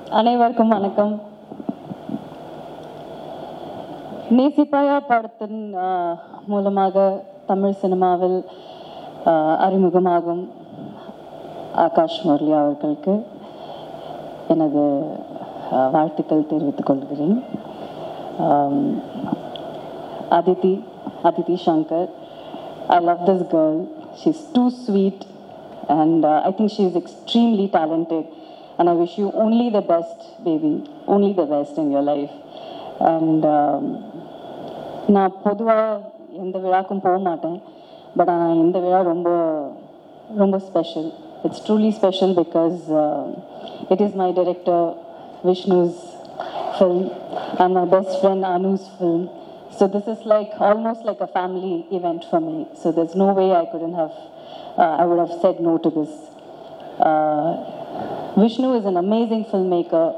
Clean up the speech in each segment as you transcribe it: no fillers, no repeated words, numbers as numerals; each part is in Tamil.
அனைவருக்கும் வணக்கம். நேசிப்பாயா படத்தின் மூலமாக தமிழ் சினிமாவில் அறிமுகமாகும் ஆகாஷ் முரளி அவர்களுக்கு எனது வாழ்த்துக்கள் தெரிவித்துக் கொள்கிறேன். Aditi Shankar, I love this girl. She's too sweet and I think she is extremely talented. And I wish you only the best, baby. Only the best in your life. And நான் பொதுவாக எந்த விழாக்கும் போக மாட்டேன். பட் ஆனால் இந்த விழா ரொம்ப ரொம்ப special. It's truly special because it is my director Vishnu's film and my best friend Anu's film. So this is like almost like a family event for me. So there's no way I would have said no to this. Vishnu is an amazing filmmaker,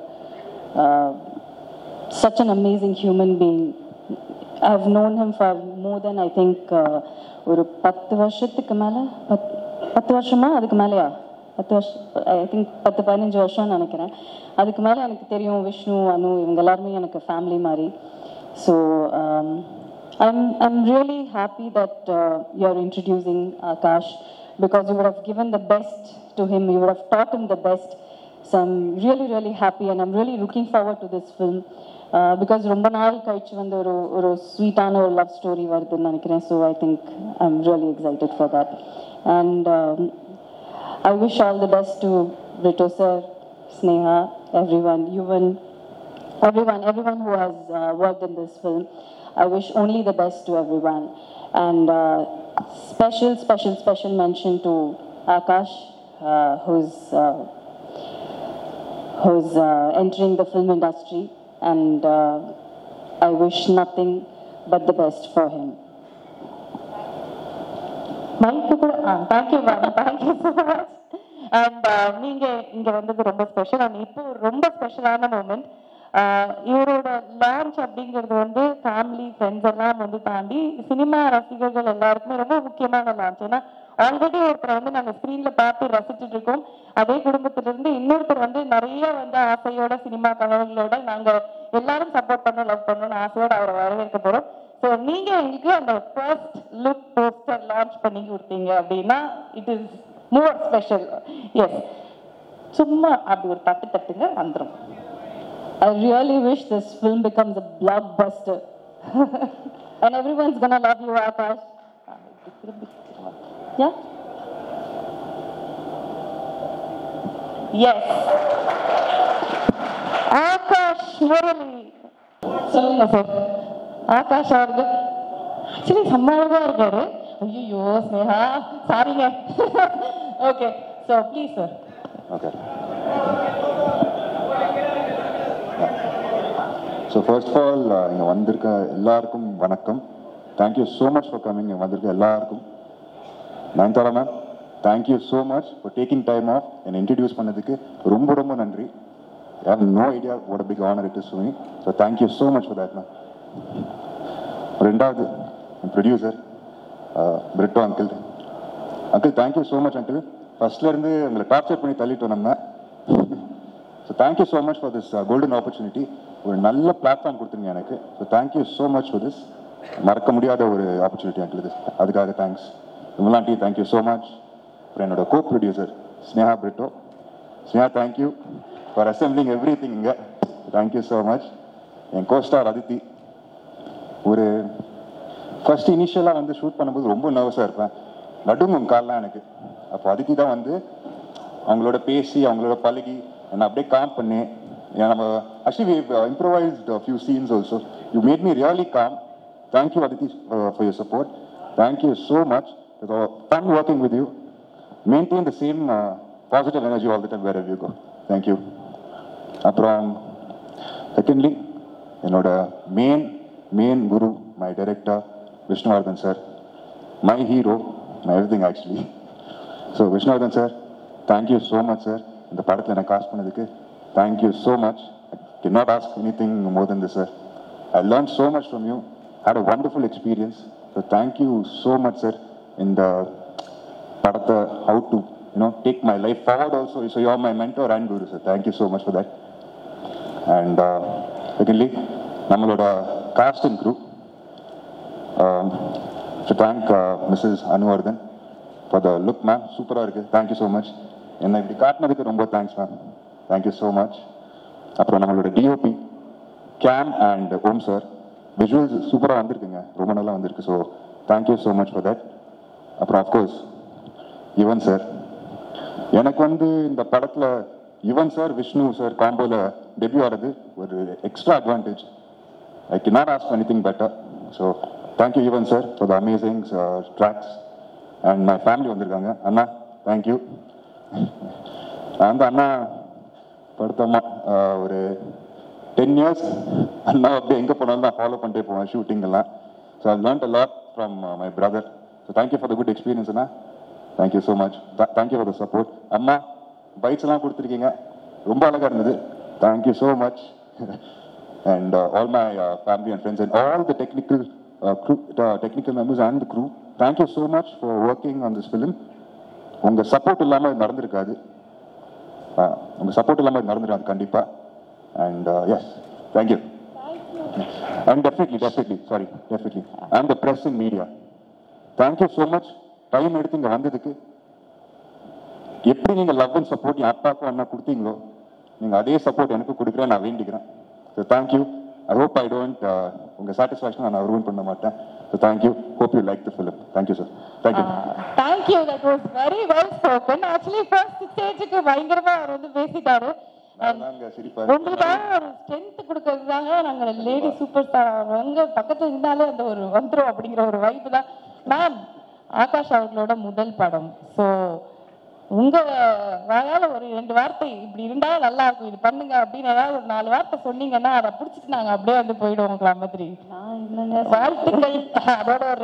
such an amazing human being. I've known him for more than I think ஒரு 10 வருஷத்துக்கு மேலே 10 வருஷமா அதுக்கு மேலேயா 10 வருஷம் ஐ திங்க் 10-15 வருஷம்னு நினைக்கிறேன். அதுக்கு மேலே எனக்கு தெரியும் விஷ்ணு அனு இவங்க எல்லாருமே எனக்கு ஃபேமிலி மாதிரி. So I'm really happy that you're introducing Akash because you would have given the best to him, you would have taught him the best. So I'm really happy and I'm really looking forward to this film because ரொம்ப நாள் கழிச்சு வந்து ஒரு ஸ்வீட்டான ஒரு லவ் ஸ்டோரி வருதுன்னு நினைக்கிறேன். So I think I'm really excited for that and I wish all the best to Brito sir, Sneha, everyone who has worked in this film. I wish only the best to everyone and special mention to Akash who's entering the film industry and I wish nothing but the best for him. Thank you ma'am, thank you so much. And நீங்க இங்க வந்தது ரொம்ப ஸ்பெஷல் அண்ட் இப்போ ரொம்ப ஸ்பெஷலான மூமெண்ட். இவரோட லான்ச் அப்படிங்கிறது வந்து ஃபேமிலி ஃப்ரெண்ட்ஸ் எல்லாம் வந்து தாண்டி சினிமா ரசிகர்கள் எல்லாருக்குமே ரொம்ப முக்கியமான லான்ச். ஏன்னா ஆல்ரெடி ஒருத்தர் வந்து நாங்கள் ஸ்க்ரீன்ல பார்த்து ரசிச்சுட்டு இருக்கோம். அதே குடும்பத்திலிருந்து இன்னொருத்தர் வந்து நிறைய வந்து ஆசையோட சினிமா கனவுகளோட நாங்கள் எல்லாரும் சப்போர்ட் பண்ணோம், லவ் பண்ணணும்னு ஆசையோட அவரை வரவேற்க போறோம். ஸோ நீங்க எங்களுக்கு அந்த ஃபர்ஸ்ட் லுக் போஸ்டர் லான்ச் பண்ணி கொடுத்தீங்க அப்படின்னா it is more special. Yes, சும்மா அப்படி ஒரு தட்டுங்க வந்துடும். I really wish this film becomes a blockbuster and everyone's gonna love you, Akash. Yeah? Yes. Akash Murali. சொல்லுங்க சார். ஆகாஷ் அவர்கள் ஆக்சுவலி செம்மாவா இருக்காரு. ஐயோ ஸ்னேகா சாரிங்க. Okay, so please sir. Okay, so first of all இங்கே வந்திருக்க எல்லாருக்கும் வணக்கம். Thank you so much for coming. இங்கே வந்திருக்க எல்லாருக்கும் Nayanthara ma'am, thank you so much for taking time off என்னை இன்ட்ரடியூஸ் பண்ணதுக்கு ரொம்ப நன்றி. I have no idea what a big honour it is to me. So thank you so much for that ma'am. ரெண்டாவது producer Britto uncle. Thank you so much uncle. ஃபர்ஸ்ட்லேருந்து உங்களை டார்ச்சர் பண்ணி தள்ளிட்டோம் நம்ம. So thank you so much for this golden opportunity. ஒரு நல்ல பிளாட்ஃபார்ம் கொடுத்துருங்க எனக்கு. So thank you so much for this. மறக்க முடியாத ஒரு ஆப்பர்ச்சுனிட்டி அங்கிள் இது. அதுக்காக thanks. Vimala aunty thank you so much. அப்புறம் என்னோட co producer Sneha Britto. Sneha thank you for assembling everything இங்கே. Thank you so much. என் கோஸ்டார் அதித்தி. ஒரு ஃபர்ஸ்ட் இனிஷியலாக வந்து ஷூட் பண்ணும்போது ரொம்ப நர்வஸாக இருப்பேன், நடுங்கும் கால்லாம் எனக்கு. அப்போ அதித்தி தான் வந்து அவங்களோட பேசி அவங்களோட பழகி என்னை அப்படியே காம் பண்ணி நம்ம actually improvised few scenes also. You made me really calm. Thank you Aditi for your support. Thank you so much. Fun working with you. Maintain the same positive energy all the time wherever you go. Thank you. அப்புறம் செகண்ட்லி என்னோட மெயின் குரு, my director Vishnuvardhan sir, my hero, my everything actually. So Vishnuvardhan sir, thank you so much sir. இந்த படத்தில் எனக்கு காஸ்ட் பண்ணதுக்கு thank you so much. I can not ask anything more than this sir. I learn so much from you. Had a wonderful experience. So thank you so much sir. இந்த படத்தை how to take my life forward also. So you are my mentor and guru, sir. Thank you so much for that. And secondly நம்மளோட cast and crew to thank Mrs Anuvardhan for the look ma'am. சூப்பராக இருக்குது. Thank you so much. என்னை இப்படி காட்டினதுக்கு ரொம்ப thanks ma'am. Thank you so much. அப்புறம் நம்மளோட டிஓபி கேம் அண்ட் ஓம் சார், விஷுவல்ஸ் சூப்பராக வந்திருக்குங்க, ரொம்ப நல்லா வந்திருக்கு. So thank you so much for that. அப்புறம் அஃப்கோர்ஸ் யுவன் சார். எனக்கு இந்த படத்தில் யுவன் சார் விஷ்ணு சார் காம்போவில் டெபியூ ஆகிறது ஒரு extra advantage. I can not ask anything better. So thank you Yuvan sir for the amazing tracks. And my family வந்திருக்காங்க. அண்ணா தேங்க்யூ. நான் அண்ணா படுத்தம்மா ஒரு 10 years அண்ணா அப்படியே எங்கே போனாலும் நான் ஃபாலோ பண்ணிட்டே போவேன் ஷூட்டிங்கெல்லாம். So I learnt a lot from my brother. So thank you for the good experience அண்ணா. Thank you so much. Thank you for the support. அம்மா பைட்ஸ் எல்லாம் கொடுத்துருக்கீங்க, ரொம்ப அழகாக இருந்தது. Thank you so much. And all my family and friends and all the technical members and the crew, thank you so much for working on this film. உங்கள் சப்போர்ட் இல்லாமல் இது நடந்திருக்காது. உங்கள் சப்போர்ட் இல்லாமல் இது நடந்துடாது கண்டிப்பாக. And yes, thank you. And definitely and the press and media, thank you so much. Time எடுத்து இங்கே வந்ததுக்கு. எப்படி நீங்கள் லவ் அண்ட் சப்போர்ட் என் அப்பாவுக்கும் அண்ணா கொடுத்தீங்களோ, நீங்கள் அதே சப்போர்ட் எனக்கு கொடுக்குறேன், நான் வேண்டிக்கிறேன். So thank you. I hope I don't உங்கள் சாட்டிஸ்ஃபேக்ஷன் நான் ரூன் பண்ண மாட்டேன். So thank you. Hope you like the film. Thank you sir. Thank you. Thank you. That was very well spoken. Actually first ஸ்டேஜுக்கு பயங்கரமா அவர் பேசிட்டாரு. உங்களுக்கு ஸ்ட்ரென்த் கொடுக்கறது தாங்க நாங்க லேடி சூப்பர் ஸ்டார். அவங்க பக்கத்துல இருந்தாலே அந்த ஒரு வந்துடும் அப்படிங்கிற ஒரு வைப்பு தான். மேம், ஆகாஷ் அவர்களோட முதல் படம். ஸோ உங்க வாயால ஒரு 2 வார்த்தை இப்படி இருந்தா நல்லா இருக்கும், இது பண்ணுங்க அப்படின்னு ஏதாவது ஒரு 4 வார்த்தை சொன்னீங்கன்னா அதை பிடிச்சிட்டு நாங்க அப்படியே போயிடுவோம் உங்களை மாதிரி. வாழ்த்துக்கள். அதோட ஒரு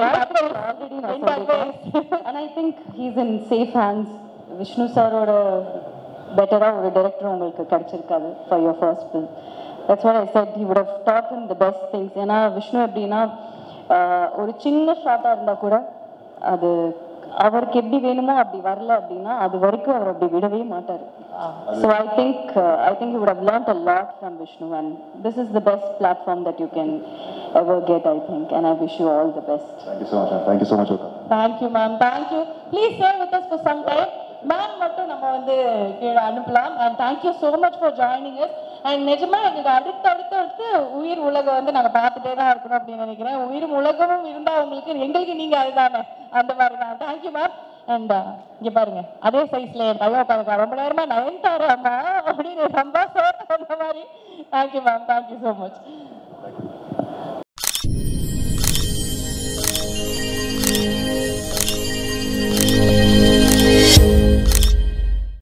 and I think he's in safe hands. Vishnu சாரோட பெட்டரா ஒரு டைரக்டர் உங்களுக்கு கிடைச்சிருக்காது for your first film. That's what I said. He would have taught him the best things. ஏன்னா விஷ்ணு எப்படின்னா ஒரு சின்ன ஷார்ட்டா இருந்தா கூட அது அவருக்கு எப்படி வேணுமோ அப்படி வரல அப்படின்னா அது வரைக்கும் அவர் அப்படி விடவே மாட்டார். So I think you would have learned a lot from Vishnu, and this is the best platform that you can ever get, I think, and I wish you all the best. Thank you so much. Thank you so much. Thank you ma'am. Thank you. Please stay with us for some time. Ma'am மட்டும் நம்ம கீழே அனுப்பலாம். And thank you so much for joining us. And நிஜமா எங்களுக்கு அடுத்து உயிர் உலகம் நாங்க பார்த்துட்டே தான் இருக்கணும் அப்படின்னு நினைக்கிறேன். உயிரும் உலகமும் இருந்தா உங்களுக்கு எங்களுக்கு நீங்க அதுதானே, அந்த மாதிரி தான். Thank you ma'am. அண்ட் இங்க பாருங்க, அதே சைஸ்ல என் பையன் உட்காந்து ரொம்ப நேரமா நயன்தாராமா அப்படின்னு ரொம்ப அந்த மாதிரி. Thank you ma'am. Thank you so much.